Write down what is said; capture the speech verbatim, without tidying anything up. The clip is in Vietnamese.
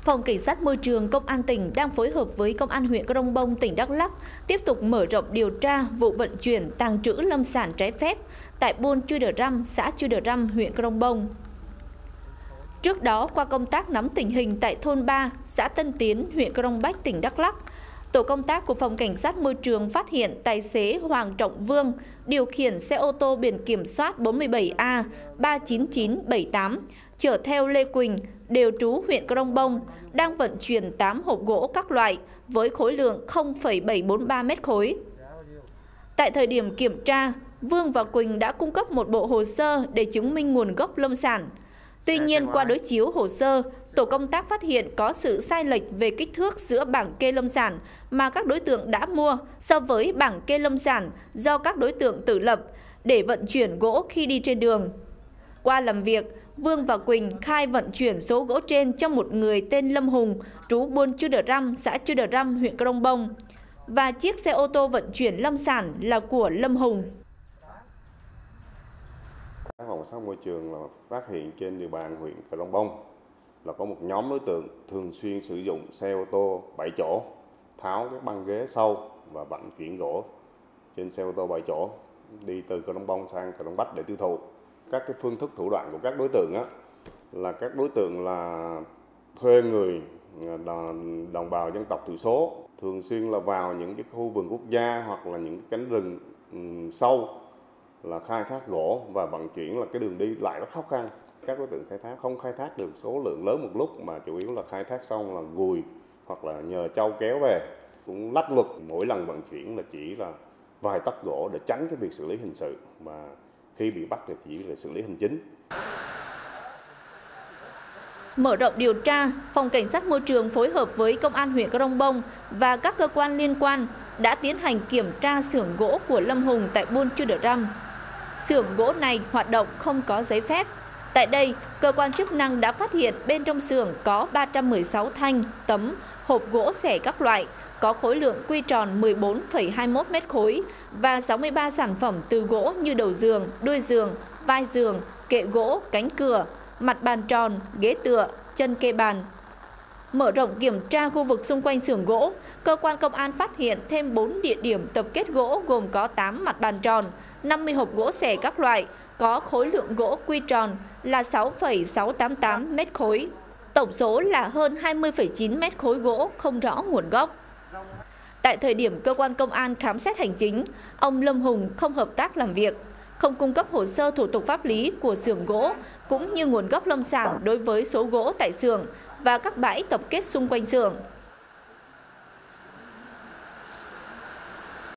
Phòng Cảnh sát Môi trường Công an tỉnh đang phối hợp với Công an huyện Crong Bông, tỉnh Đắk Lắk tiếp tục mở rộng điều tra vụ vận chuyển tàng trữ lâm sản trái phép tại buôn Chư Đờ Răm, xã Chư Đờ Răm, huyện Crong Bông. Trước đó, qua công tác nắm tình hình tại thôn ba, xã Tân Tiến, huyện Crong Bách, tỉnh Đắk Lắk, tổ công tác của Phòng Cảnh sát Môi trường phát hiện tài xế Hoàng Trọng Vương điều khiển xe ô tô biển kiểm soát bốn mươi bảy A ba chín chín bảy tám chở theo Lê Quỳnh, đều trú huyện Crong Bông, đang vận chuyển tám hộp gỗ các loại với khối lượng không phẩy bảy bốn ba mét khối. Tại thời điểm kiểm tra, Vương và Quỳnh đã cung cấp một bộ hồ sơ để chứng minh nguồn gốc lâm sản. Tuy nhiên, qua đối chiếu hồ sơ, tổ công tác phát hiện có sự sai lệch về kích thước giữa bảng kê lâm sản mà các đối tượng đã mua so với bảng kê lâm sản do các đối tượng tự lập để vận chuyển gỗ khi đi trên đường. Qua làm việc, Vương và Quỳnh khai vận chuyển số gỗ trên cho một người tên Lâm Hùng, trú buôn Chư Đờ Răm, xã Chư Đờ Răm, huyện Crong Bông, và chiếc xe ô tô vận chuyển lâm sản là của Lâm Hùng. Phòng cảnh sát môi trường là phát hiện trên địa bàn huyện Crong Bông là có một nhóm đối tượng thường xuyên sử dụng xe ô tô bảy chỗ, tháo các băng ghế sau và vận chuyển gỗ trên xe ô tô bảy chỗ đi từ Crong Bông sang Crong Bách để tiêu thụ. Các cái phương thức thủ đoạn của các đối tượng á, là các đối tượng là thuê người đồng bào dân tộc thiểu số, thường xuyên là vào những cái khu vườn quốc gia hoặc là những cái cánh rừng um, sâu là khai thác gỗ và vận chuyển, là cái đường đi lại rất khó khăn. Các đối tượng khai thác không khai thác được số lượng lớn một lúc mà chủ yếu là khai thác xong là gùi hoặc là nhờ trâu kéo về, cũng lách luật. Mỗi lần vận chuyển là chỉ là vài tấc gỗ để tránh cái việc xử lý hình sự, mà khi bị bắt thì chỉ là xử lý hành chính. Mở rộng điều tra, Phòng Cảnh sát Môi trường phối hợp với Công an huyện Crong Bông và các cơ quan liên quan đã tiến hành kiểm tra xưởng gỗ của Lâm Hùng tại buôn Chư Đờ Răm. Xưởng gỗ này hoạt động không có giấy phép. Tại đây, cơ quan chức năng đã phát hiện bên trong xưởng có ba trăm mười sáu thanh, tấm, hộp gỗ xẻ các loại, có khối lượng quy tròn mười bốn phẩy hai mươi mốt mét khối và sáu mươi ba sản phẩm từ gỗ như đầu giường, đuôi giường, vai giường, kệ gỗ, cánh cửa, mặt bàn tròn, ghế tựa, chân kê bàn. Mở rộng kiểm tra khu vực xung quanh xưởng gỗ, cơ quan công an phát hiện thêm bốn địa điểm tập kết gỗ gồm có tám mặt bàn tròn, năm mươi hộp gỗ xẻ các loại, có khối lượng gỗ quy tròn là sáu phẩy sáu tám tám mét khối. Tổng số là hơn hai mươi phẩy chín mét khối gỗ không rõ nguồn gốc. Tại thời điểm cơ quan công an khám xét hành chính, ông Lâm Hùng không hợp tác làm việc, không cung cấp hồ sơ thủ tục pháp lý của xưởng gỗ cũng như nguồn gốc lâm sản đối với số gỗ tại xưởng và các bãi tập kết xung quanh xưởng.